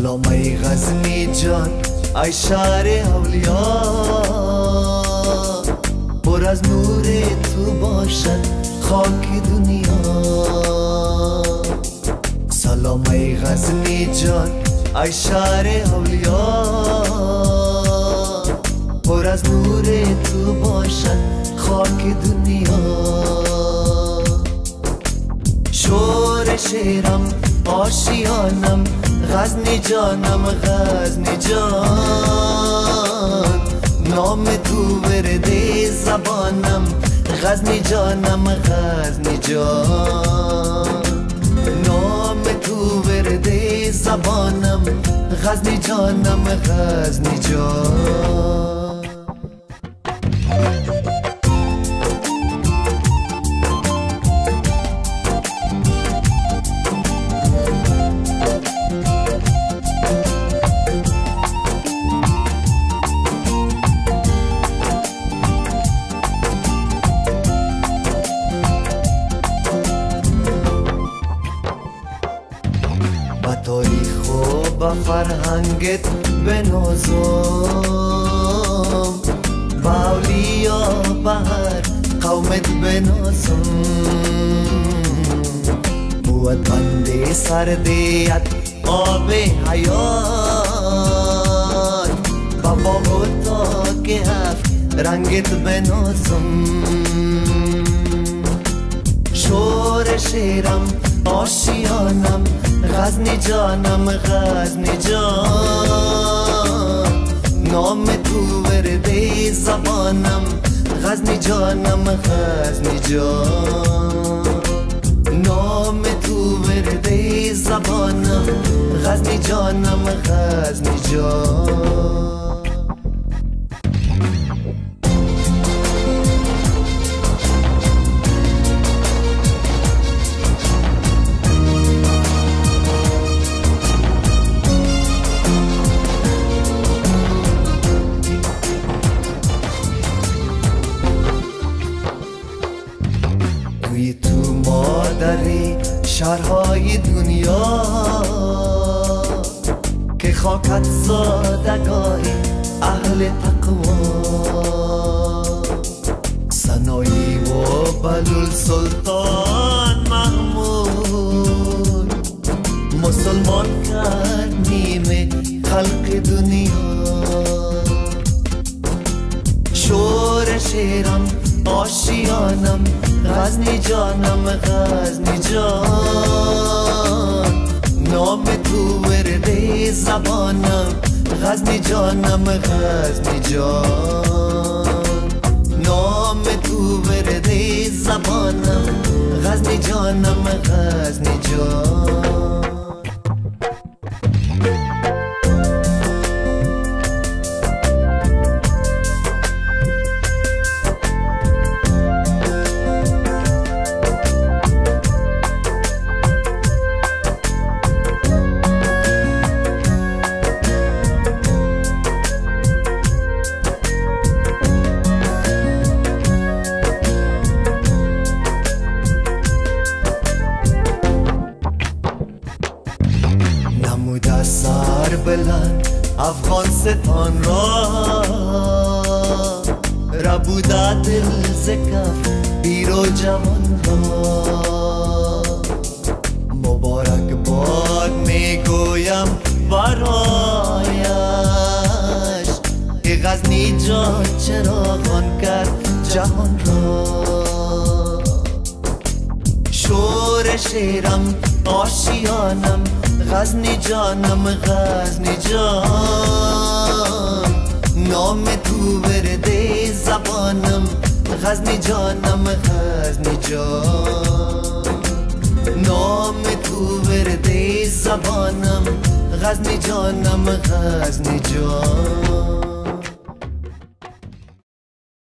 سلام ای غزنی جان ای شهر اولیا، پر از نور تو باشد خاک دنیا. سلام ای غزنی جان ای شهر اولیا، پر از نور تو باشد خاک دنیا. شور شیرم آشیانم غزنی جانم غزنی جان، نام تو ورده زبانم غزنی جانم غزنی جان، نام تو ورده زبانم غزنی جانم غزنی جان. با تاریخ و با فرهنگت بنازم، با اولیا بهر قومت بنازم. بود بنده سردیت آب حیات، با تا که هفت رنگت بنازم. شور شیرم آشیانم غزنی جانم غزنی جان، نام تو ورده زبانم غزنی جانم غزنی جان، نام تو ورده زبانم غزنی جانم غزنی جان. توی تو مادری شهرهای دنیا که خاکت زادگاه اهل تقوا، سنایی و بلول سلطان محمود مسلمان کرد نیمه خلق دنیا. شور شیرم آشیانم غزنی جانم غزنی جان، نام تو ورده زبانم غزنی جانم غزنی جان، نام تو ورده زبانم غزنی جانم غزنی جان. نموده سر بلند افغانستان را، ربوده دل زکف پیر و جوان را. مبارک باد میگویم برایش که غزنی جان چراغان کرد جهان را. شور شیرم آشیانم غزنی جانم غزنی جان، نام تو ورده زبانم غزنی جانم غزنی جان، نام تو ورده زبانم غزنی جانم غزنی جان.